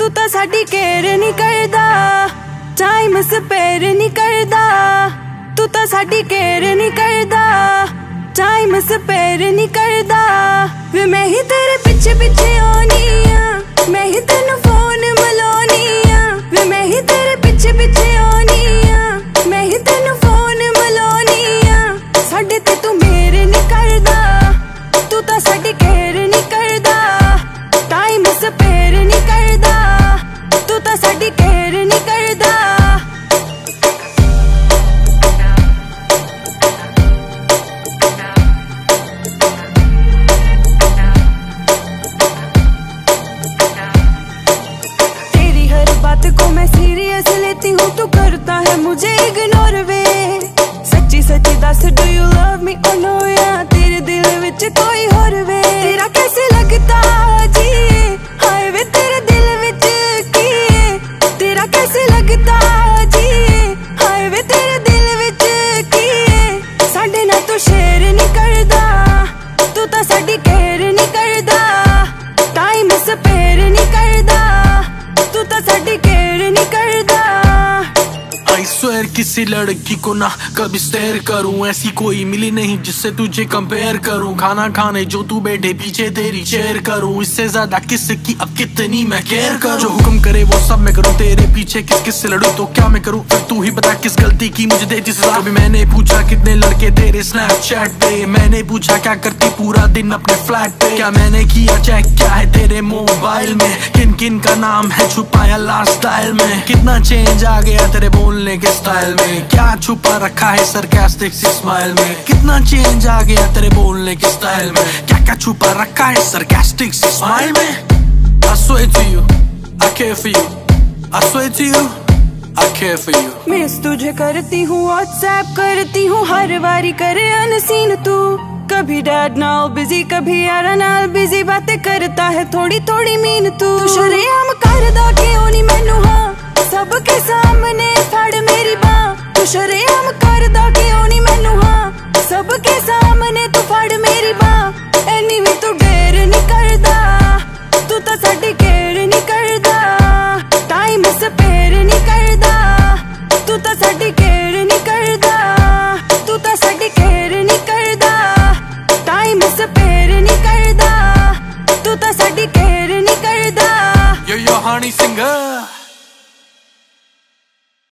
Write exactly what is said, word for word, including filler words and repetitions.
तू तां साडी केयर नहीं करदा, टाइम स्पेयर नहीं करदा। तू तां साडी केयर नहीं करदा, टाइम स्पेयर नहीं करदा। वे मैं ही तेरे पिछे पिछे आनी आ, मैं ही तेनू फोन मिलानी आ। वे मैं ही तेरे पिछे पिछे आनी आ, मैं ही तेनू फोन मिलानी आ। साडे ते तू मेरे नहीं करदा, तू तां साडी केयर नहीं करदा, टाइम स्पेयर नहीं करदा। तू तां साडी केयर नहीं करदा। तेरी हर बात को मैं सीरियस लेती हूँ, तू करता है मुझे इग्नोर वे। सच्ची सच्ची दस, डू यू लव मी और नो, या तेरे दिल विच कोई और वे। तेरा कैसे लगता जी, हाय वे तेरे दिल विच की है। तेरा कैसे लगता जी, हाय वे तेरे दिल विच की है। साडे नाल तू शेयर नहीं करदा, तू तां साडी केयर नहीं करदा, टाइम स्पेयर नहीं करदा। तू तां साडी केयर नहीं करदा। I swear किसी लड़की को ना कभी स्टेयर करूं, ऐसी कोई मिली नहीं जिससे तुझे कंपेयर करूं। खाना खाने जो तू बैठे पीछे तेरी चेयर करूं, इससे ज्यादा किसकी अब कितनी मैं केयर करूं। जो हुक्म करे वो सब मैं करूं, तेरे पीछे किस किस से लड़ूं तो क्या मैं करूं। फिर तू ही बता किस गलती की मुझे देती सजा। कभी मैंने पूछा कितने लड़के तेरे स्नैपचैट पे, मैंने पूछा क्या करती पूरा दिन अपने फ्लैट पे। क्या मैंने किया चेक क्या है तेरे मोबाइल में, किन किन का नाम है छुपाया लास्ट स्टाइल में। कितना चेंज आ गया तेरे बोलने के स्टाइल में, क्या छुपा रखा है सरकास्टिक सी स्माइल में। कितना चेंज आ गया तेरे बोलने के स्टाइल में, क्या क्या छुपा रखा है सरकास्टिक सी स्माइल में। I swear to you, I care for you. I swear to you, I care for you. Miss तुझे करती हूँ, व्हाट्सएप करती हूँ, हर बारी करे अनसीन तू। कभी डैड नाल बिजी, कभी यारा नाल बिजी, बातें करता है थोड़ी थोड़ी मीन तू। तू शरेआम करदा क्यों नहीं मैनू हाँ, सबके सामने फड़ मेरी बाँ। तू शरेआम करदा क्यों नहीं मैनू हाँ, सबके सामने तू फड़ मेरी बाँ। एनी भी तू डेर नहीं करदा, तू तां साडी केयर नहीं करदा, टाइम स्पेयर नहीं करदा। तू तां साडी केयर नहीं करदा, तू तां साडी केयर नहीं करदा, टाइम स्पेयर नहीं करदा। तू तां साडी केयर नहीं करदा। Yo yo honey singer